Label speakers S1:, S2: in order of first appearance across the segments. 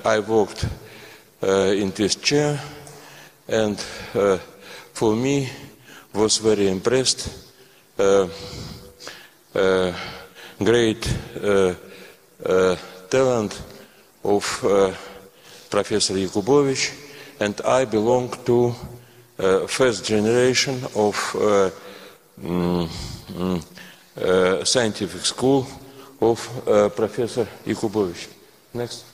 S1: I worked in this chair, and for me was very impressed. Great talent of Professor Yakubovich, and I belong to first generation of scientific school of Professor Yakubovich. Next.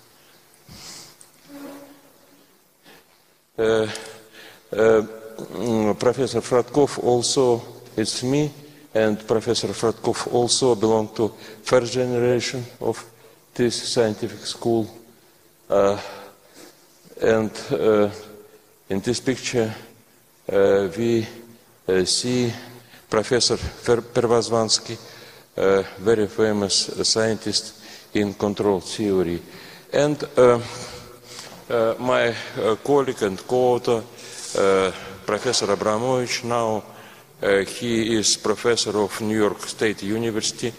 S1: Professor Fratkov also, it's me, and Professor Fratkov also belong to first generation of this scientific school. And in this picture we see Professor Pervazvansky, very famous scientist in control theory. And my colleague and co-author, Professor Abramovich, now he is professor of New York State University,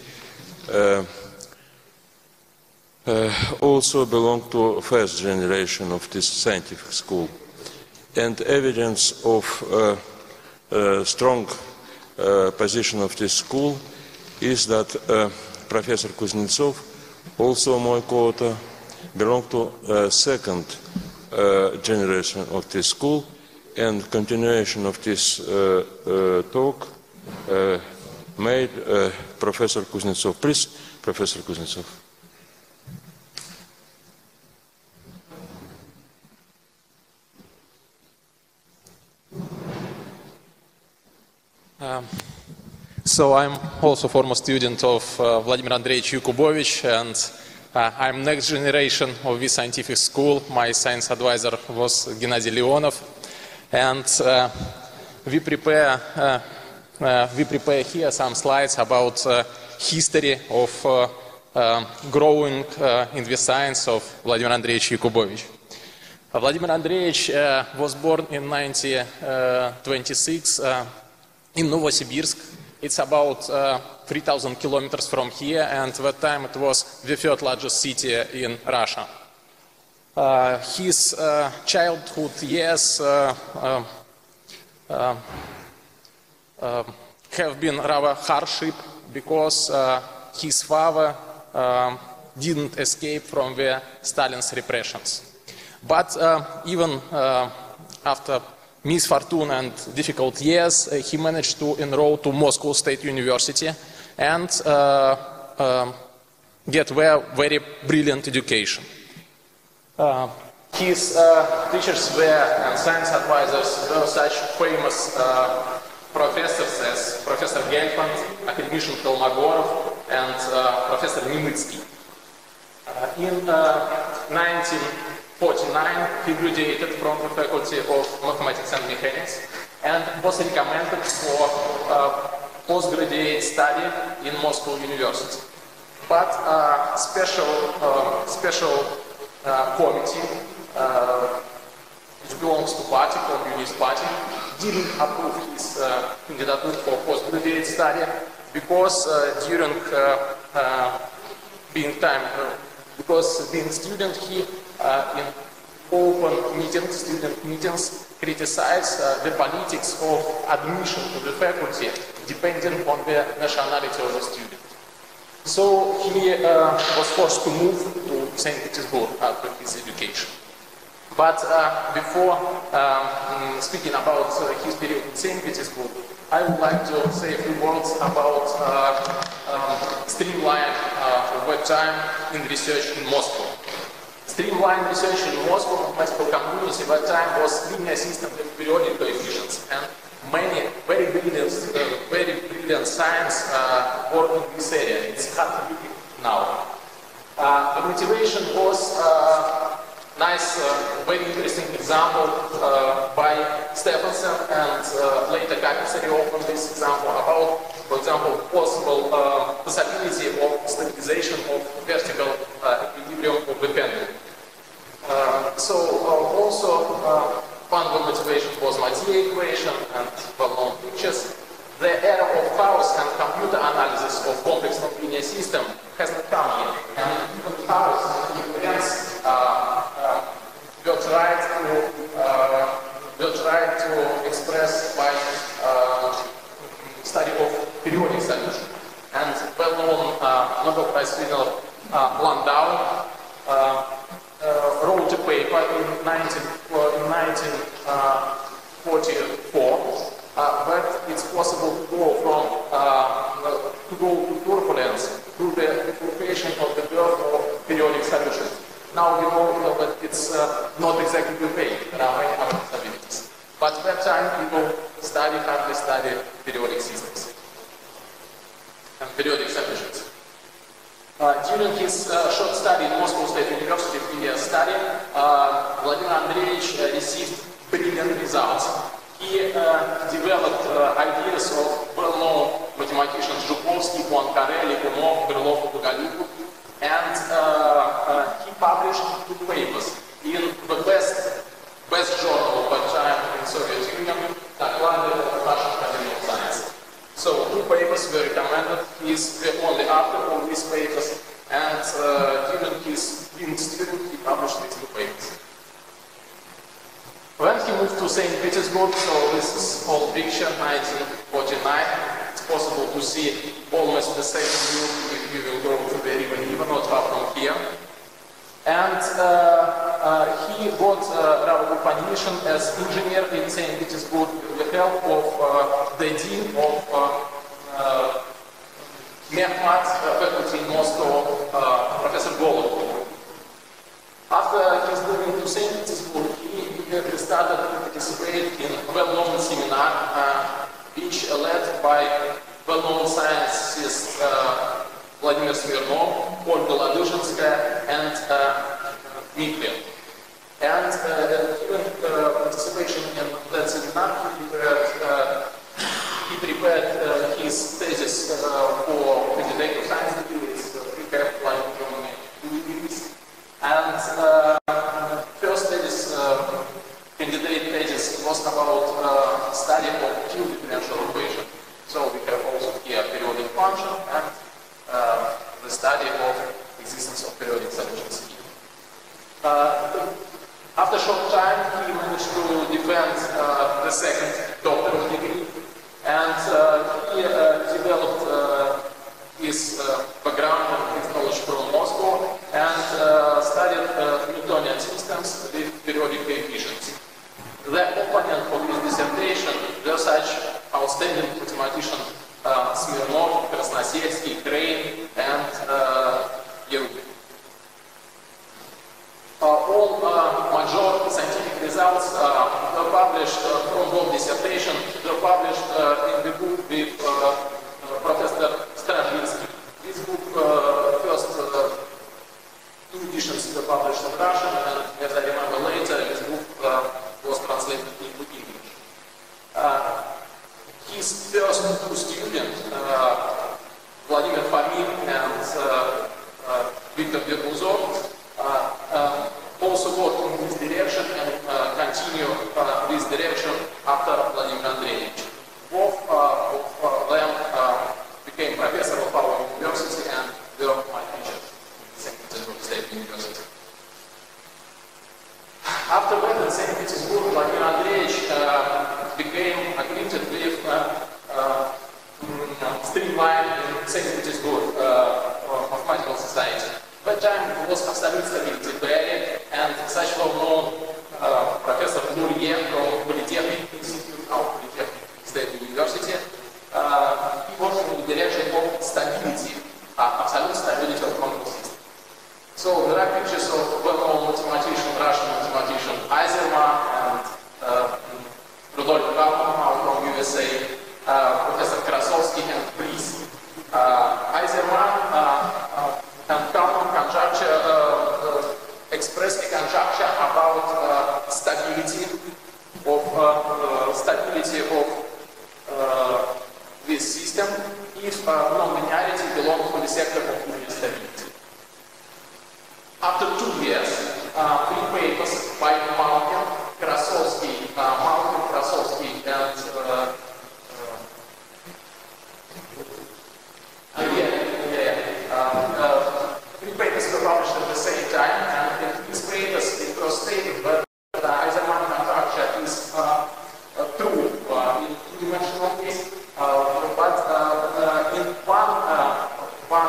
S1: also belong to first generation of this scientific school. And evidence of strong position of this school is that Professor Kuznetsov, also my co-author, belong to second generation of this school, and continuation of this talk made Professor Kuznetsov. Please, Professor Kuznetsov.
S2: So I'm also a former student of Vladimir Andreevich Yakubovich, and I'm next generation of this scientific school. My science advisor was Gennady Leonov, and we prepare here some slides about history of growing in the science of Vladimir Andreevich Yakubovich. Vladimir Andreevich was born in 1926 in Novosibirsk. It's about 3,000 kilometers from here, and at that time it was the third largest city in Russia. His childhood years have been rather hardship because his father didn't escape from the Stalin's repressions. But even after misfortune and difficult years, he managed to enroll to Moscow State University and get there very brilliant education. His teachers were and science advisors were such famous professors as Professor Gelfand, academician Kolmogorov, and Professor Nemytsky. In 1949, he graduated from the Faculty of Mathematics and Mechanics and was recommended for postgraduate study in Moscow University. But special committee, which belongs to party, Communist Party, didn't approve his candidature for postgraduate study because during being student, he in open meetings, student meetings, criticized the politics of admission to the faculty depending on the nationality of the student. So he was forced to move to St. Petersburg after his education. But before speaking about his period in St. Petersburg, I would like to say a few words about streamline of that time in research in Moscow. Streamline research in Moscow mathematical community at that time was linear system with periodic coefficients, and many very brilliant science work in this area. It's hard to do it now. The motivation was nice, very interesting example by Stephenson, and later Kapitsary opened this example about, for example, possibility of stabilization of vertical equilibrium of the pendulum. Also one of the motivation was Mathieu equation and well-known pictures. The era of chaos and computer analysis of complex nonlinear system has not come yet, and even chaos and invariance well-known Nobel Prize winner Landau wrote a paper in 1944, but it's possible to go from to turbulence to the equation of the birth of periodic solutions. Now we know that it's not exactly opaque. There are many other stabilities. But at that time, people hardly study periodic systems and periodic solutions. During his short study in Moscow State University, previous study, Vladimir Andreevich received brilliant results. He developed ideas of well-known mathematicians Zhukovsky, Poincaré, Leonov, Krylov, Bogolyubov, and he published 2 papers in the best journal of that time in Soviet Union, Nikolay, Russian Academy of Science. So 2 papers were recommended. He is the only author of these papers, and during his student he published these 2 papers. When he moved to St. Petersburg, so this is whole picture, 1949, it's possible to see almost the same view if you will go to the river Neva, not far from here. And he got recognition as engineer in St. Petersburg with the help of the dean of MICNON faculty in Moscow, Professor Golub. After his moving to St. Petersburg, he started to participate in a well-known seminar, which led by well-known scientists Vladimir Smirnov, Olga Laduzhinskaya, and MICNON. And during participation in that seminar, he prepared his thesis for candidate of science degrees, prepared like 2 degrees. And first thesis, candidate thesis, was about study of two differential equation. So we have also here periodic function and the study of existence of periodic solutions. After a short time, he managed to defend the second doctoral degree, and he developed his background and his knowledge from Moscow and studied Newtonian systems with periodic coefficients. The opponent of his dissertation were such outstanding mathematicians Smirnov, Krasnoselsky, Crane, and Yakubovich. All major scientific results were published from both dissertations, were published in the book with Professor Stravinsky. This book, first 2 editions were published in Russian, and as I remember later, this book was translated into English. His first 2 students, Vladimir Fomin and Viktor Berbuzov, also worked in this direction and continue this direction after Vladimir Andreevich. Both of them became professor of our university and were my teachers in St. Petersburg State University. After that, in St. Petersburg, Vladimir Andreevich became acquainted with streamline in St. Petersburg Mathematical Society. At that time, it was absolute stability barrier, and such well-known Professor Lurie from Polytechnic Institute of Polytechnic State University, he worked in the direction of stability, absolute stability of quantum system. So there are pictures of well-known mathematician, Russian mathematician Eisenman and Rudolf Kalman from USA, Professor Krasovsky and Priest. Eisenman and Kalman expressed a conjecture about stability of this system if non-linearity belongs to the sector of linear stability. After 2 years,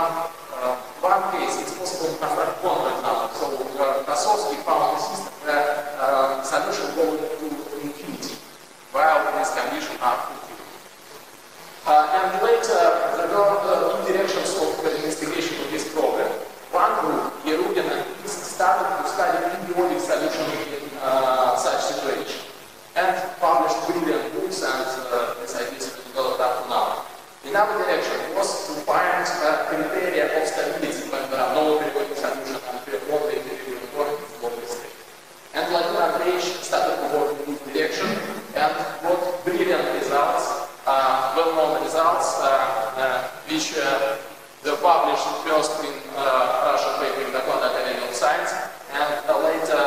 S2: one case, it's possible to construct quantum number. So Krasovsky found a system where solution goes to infinity, while this condition are fulfilled. And later, there were directions of investigation of this problem. One group, Yerudin and His, started to study periodic solution in such situation, and published brilliant books, and this idea has been developed up to now. Another direction was to find criteria of stability when there are no periodic solutions and only equilibrium quantities of the state. And Vladimir Andreevich started to work in this direction and got brilliant results, well-known results, which were published first in Russian paper in the Academy of Science, and later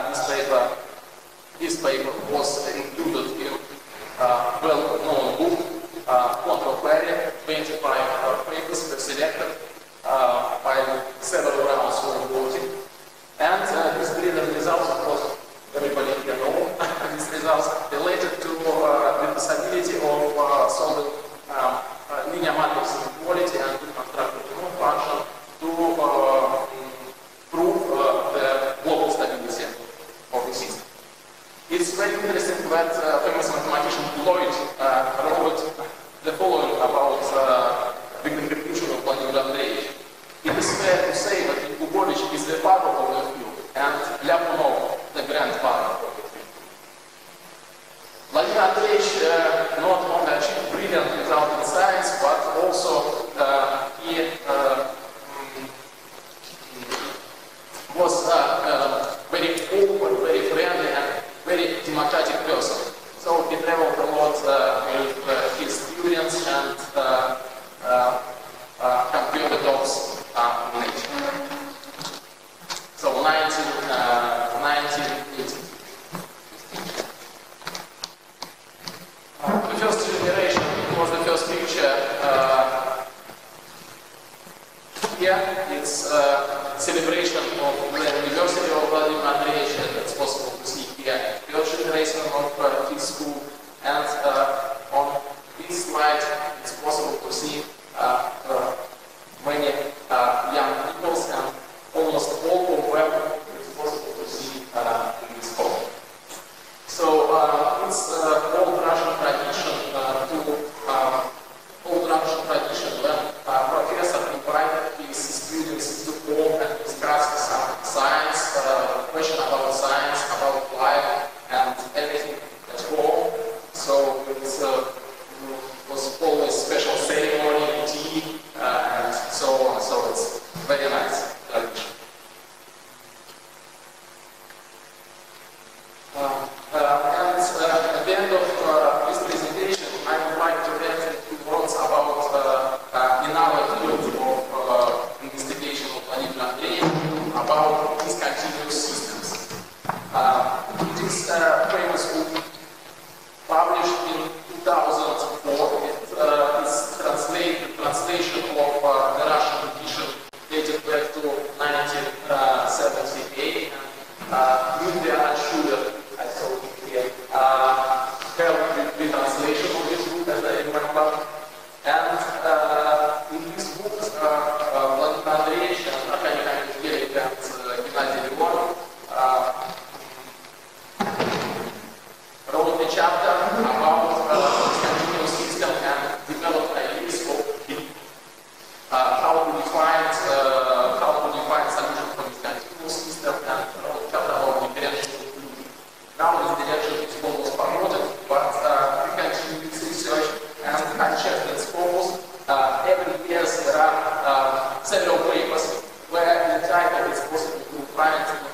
S2: this paper was included in well-known book, Control Query. 25 papers were selected by several rounds of voting. And these brilliant results, of course, everybody here know these results related to the possibility of solving linear matrix inequality and constructed Coulomb function to prove the global stability of the system. It's very interesting that famous mathematician Lloyd wrote the following about the contribution of Vladimir Andreevich. It is fair to say that Yakubovich is the father of the field and Leonov the grandfather of the field. Vladimir Andreevich not only achieved brilliant results in science, but also he was very open, very friendly, and very democratic person. So he traveled a lot with his students and compared the dogs nature. So 1980. The first generation was the first picture. Here it's celebration of the anniversary of Vladimir Andreevich, and it's possible to see here first generation of his school, and on this slide it's possible to see many young people, and almost all of them it's possible to see in this photo. So it's old Russian tradition when professor invited his students to come and discuss some science, question about science, about life, and everything at home. So it was always special ceremony, tea, and so on. So it's very nice tradition. And at the end of this presentation, I would like to add a few words about another field of investigation of Vladimir Andreevich, about discontinuous systems. It is a famous book published in 2004. It is translation of the Russian edition dated back to 1978. Nikolay and I saw it here, helped with the translation of this book, as I remember. And in this book, Vladimir Andreevich and Gennady and Leonov wrote a chapter about continuous system and developed ideas of how to define solution from this continuous system, and wrote a chapter about differential fluidity. Now this direction is almost promoted, but we continue this research and unchecked its focus. Every year there are several papers where in the title it's possible to find